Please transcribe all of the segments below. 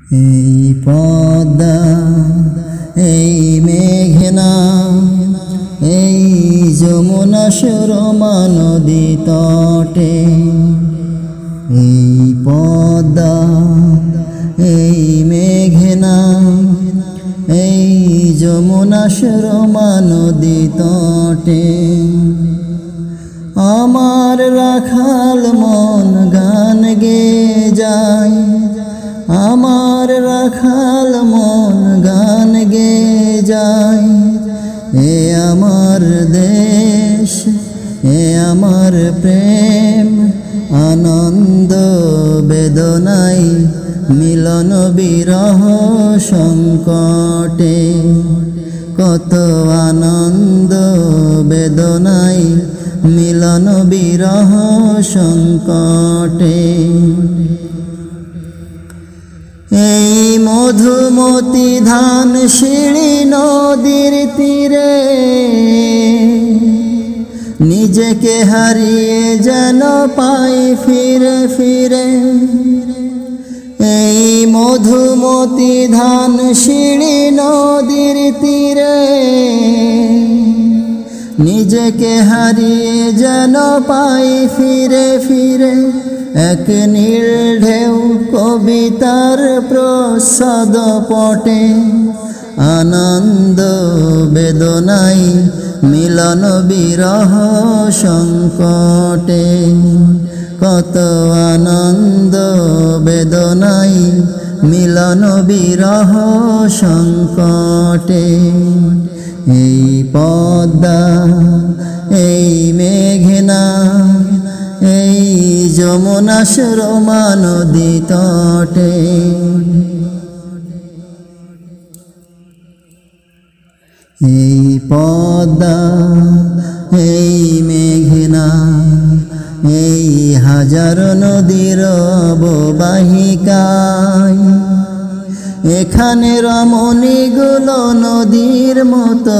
এই পদ্মা এই মেঘনা এই যমুনা সুরমা নদী তটে, এই পদ্মা এই মেঘনা এই যমুনা সুরমা নদী তটে, আমার রাখাল মন গান গেয়ে যায়, আমার রাখাল মন গান গেয়ে যায়। এ আমার দেশ, এ আমার প্রেম, আনন্দ বেদনায় মিলন বিরহ সংকটে, কত আনন্দ বেদনায় মিলন বিরহ সংকটে। এই মধুমতি ধান সিঁড়ি নদীর তীরে নিজেকে হারিয়ে যেন পাই ফিরে ফিরে, এই মধুমতি ধান সিঁড়ি নদীর তীরে নিজেকে হারিয়ে যেন পাই ফিরে ফিরে। এক নীল ঢেউ কবিতার প্রসাদ পটে, আনন্দ বেদনায় মিলন বিরহ সংকটে, কত আনন্দ বেদনায় মিলন বিরহ সংকটে। এই পদ্মা এই মেঘনা এই যমুনা সুরমা নদী তটে, এই পদ্মা এই মেঘনা এই হাজার নদীর অববাহিকায়, এখানে রমণীগুলো নদীর মতো,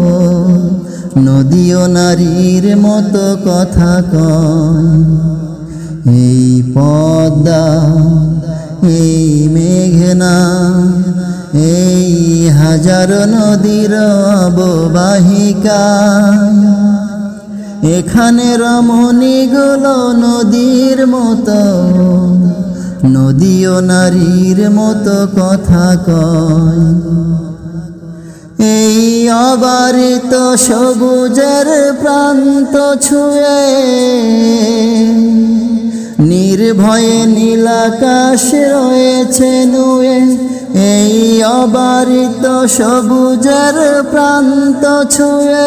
নদীও নারীর মতো কথা কয়। এই পদ্মা এই মেঘনা এই হাজার নদীর অববাহিকায়, এখানে রমণীগুলো নদীর মতো, নদীও নারীর মতো কথা কয়। এই অবারিত সবুজের প্রান্ত ছুঁয়ে নির্ভয়ে নীলাকাশ রয়েছে নুয়ে, এই অবারিত সবুজের প্রান্ত ছুঁয়ে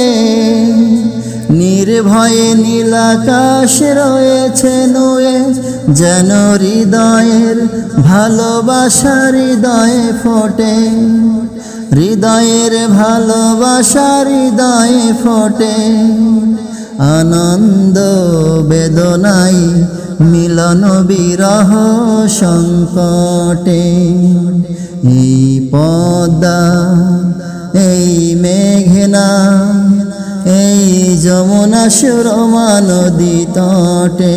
নির্ভয়ে নীলাকাশ রয়েছে নুয়ে, যেন হৃদয়ের ভালোবাসা হৃদয়ে ফোটে, হৃদয়ের ভালোবাসা হৃদয়ে ফোটে, আনন্দ বেদনায় মিলন বিরহ সংকটে। এই পদ্মা এই মেঘনা এই যমুনা সুরমা নদী তটে,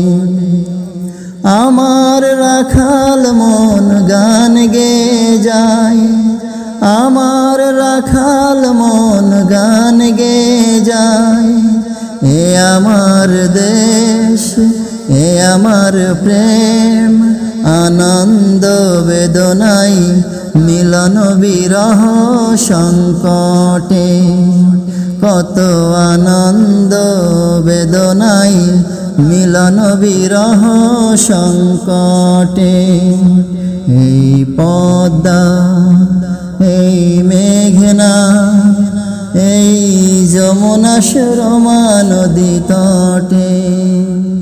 আমার রাখাল মন গান গেয়ে যায়, আমার রাখাল মন গান গেয়ে যায়। এ আমার দেশ, এ আমার প্রেম, আনন্দ বেদনায় মিলন বিরহ সংকটে, কত আনন্দ বেদনায় মিলন বিরহ সংকটে। এই পদ্মা এই মেঘনা এই যমুনা সুরমা নদী তটে।